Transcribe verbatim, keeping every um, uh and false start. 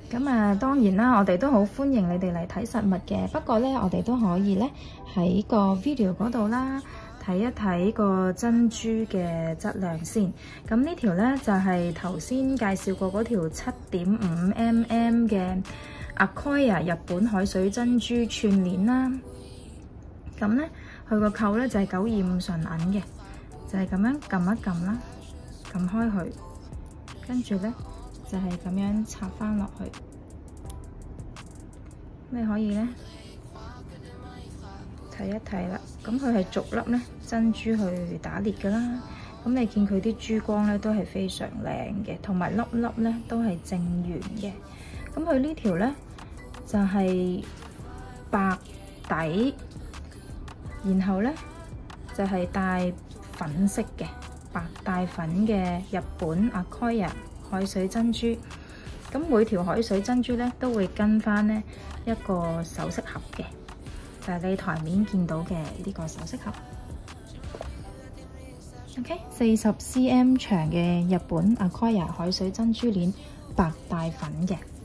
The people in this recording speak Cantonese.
咁啊，當然啦，我哋都好歡迎你哋嚟睇實物嘅。不過咧，我哋都可以咧喺個 video 嗰度啦，睇一睇個珍珠嘅質量先。咁呢條咧就係頭先介紹過嗰條七點五 mm 嘅 Akoya 日本海水珍珠串鏈啦。咁咧，佢個扣咧就係九二五純銀嘅，就係咁樣撳一撳啦，撳開佢，跟住咧。就係咁樣插翻落去，你可以咧睇一睇啦。咁佢係逐粒咧珍珠去打裂噶啦。咁你見佢啲珠光咧都係非常靚嘅，同埋粒粒咧都係正圓嘅。咁佢呢條咧就係白底，然後咧就係帶粉色嘅白帶粉嘅日本 Akoya海水珍珠。咁每條海水珍珠咧都會跟翻呢一個首飾盒嘅，就係你台面見到嘅呢個首飾盒。OK， 四十 cm 長嘅日本 Akoya 海水珍珠鏈，白帶粉嘅。